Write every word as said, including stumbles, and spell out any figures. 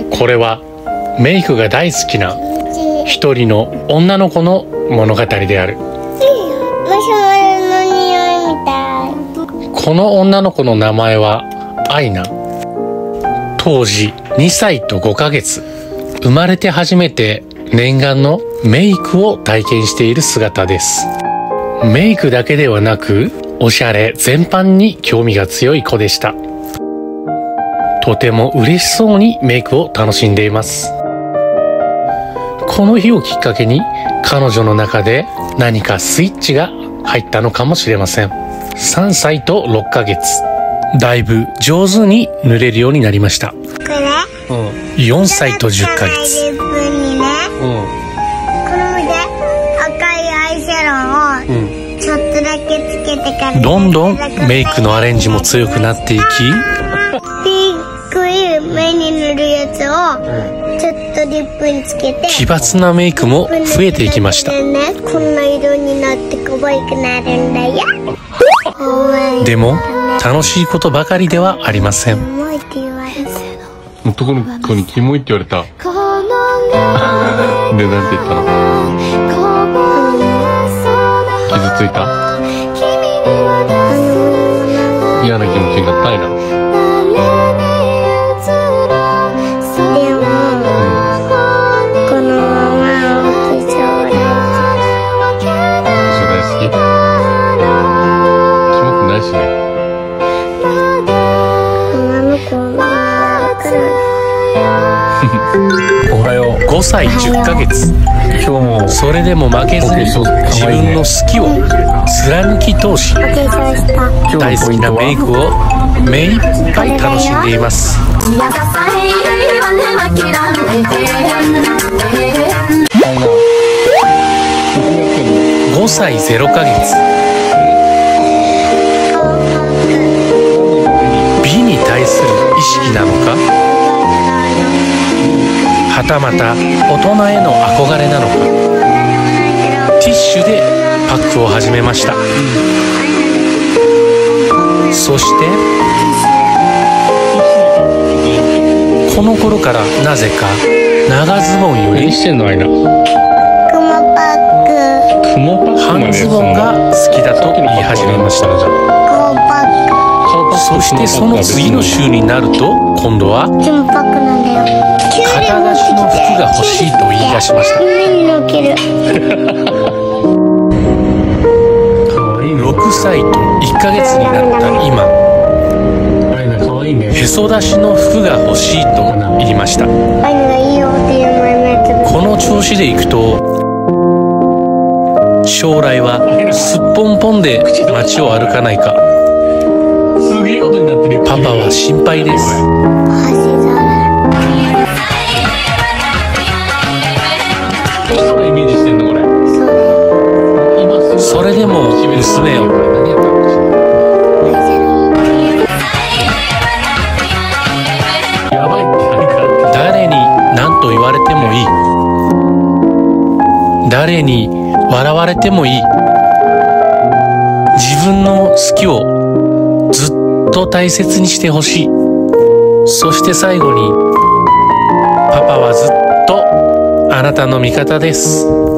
これはメイクが大好きな一人の女の子の物語である。この女の子の名前はアイナ。当時にさいとごかげつ。生まれて初めて念願のメイクを体験している姿です。メイクだけではなく、おしゃれ全般に興味が強い子でした。とても嬉しそうにメイクを楽しんでいます。この日をきっかけに彼女の中で何かスイッチが入ったのかもしれません。さんさいとろっかげつ。だいぶ上手に塗れるようになりました。 これ、 うん、よんさいとじゅっかげつ。 うん、この腕赤いアイシャドウをちょっとだけつけてから、 どんどんメイクのアレンジも強くなっていき、 ピンクい目に塗るやつをちょっとリップにつけて、 奇抜なメイクも増えていきました。 こんな色になって可愛くなるんだよ。 でも楽しいことばかりではありません。 男の子にキモいって言われた。で、なんて言ったの？傷ついた？嫌な気持ちになったいな。 でも、このまま大きい将来。 嘘大好き？キモくないしね。 女の子はだから。 おはよう。ごさいじゅっかげつ。 今日もそれでも負けずに自分の好きを貫き通し、大好きなメイクを目いっぱい楽しんでいます。ごさいぜろかげつ。美に対する意識なのか、はたまた大人への憧れなのか、ティッシュでパックを始めました。そしてこの頃からなぜか長ズボンよりしてんの？アイナ。 クモパック。 クモパック半ズボンが好きだと言い始めました。 クモパック。 そしてその次の週になると今度はキムパックなんだよ。 肩出しの服が欲しいと言い出しました。 目にのける。 ろくさいといっかげつになった今、へそ出しの服が欲しいと言いました。 アイナがいいよっていう前のやつ。 この調子でいくと将来はすっぽんぽんで街を歩かないか、パパは心配です。それでも娘を誰に何と言われてもいい、誰に笑われてもいい、自分の好きをずっと大切にしてほしい。そして最後に、パパはずっとあなたの味方です。